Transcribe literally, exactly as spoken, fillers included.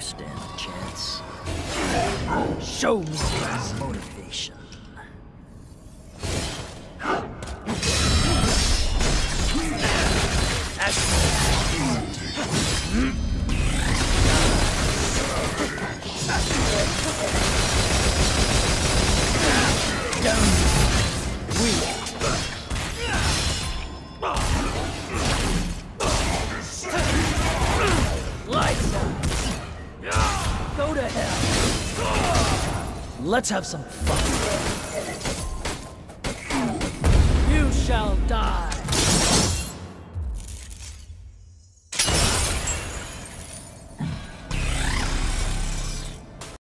stand a chance. Show me your motivation. Lights out. Go to hell. Let's have some fun. You shall die.